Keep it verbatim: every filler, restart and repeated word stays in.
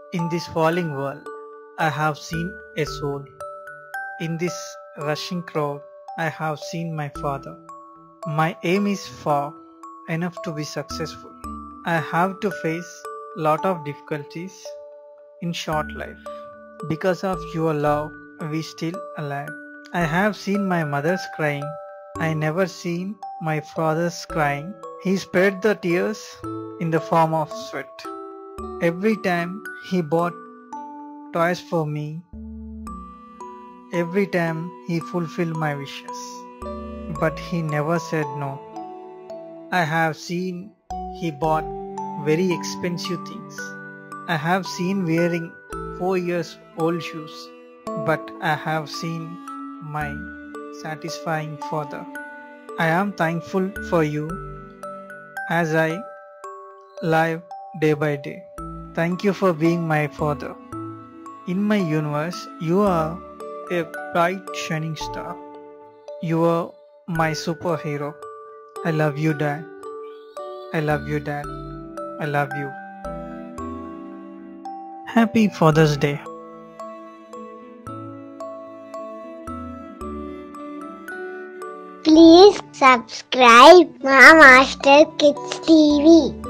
In this falling world, I have seen a soul. In this rushing crowd, I have seen my father. My aim is far enough to be successful. I have to face lot of difficulties in short life. Because of your love, we still alive. I have seen my mother's crying. I never seen my father's crying. He spread the tears in the form of sweat. Every time he bought toys for me, every time he fulfilled my wishes, but he never said no. I have seen he bought very expensive things. I have seen wearing four years old shoes, but I have seen my satisfying father. I am thankful for you as I live day by day. Thank you for being my father. In my universe, you are a bright shining star. You are my superhero. I love you, Dad. I love you, Dad. I love you. Happy Father's Day. Please subscribe my Master Kids T V.